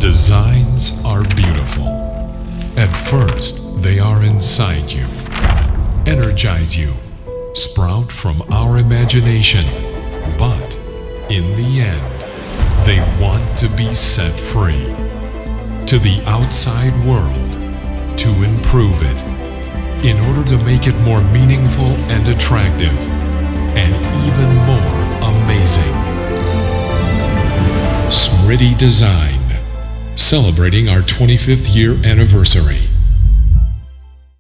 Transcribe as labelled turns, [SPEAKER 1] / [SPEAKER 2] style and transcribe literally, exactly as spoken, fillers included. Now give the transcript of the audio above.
[SPEAKER 1] Designs are beautiful. At first, they are inside you, energize you, sprout from our imagination. But in the end, they want to be set free to the outside world to improve it in order to make it more meaningful and attractive and even more amazing. Smriti Design, celebrating our twenty-fifth year anniversary.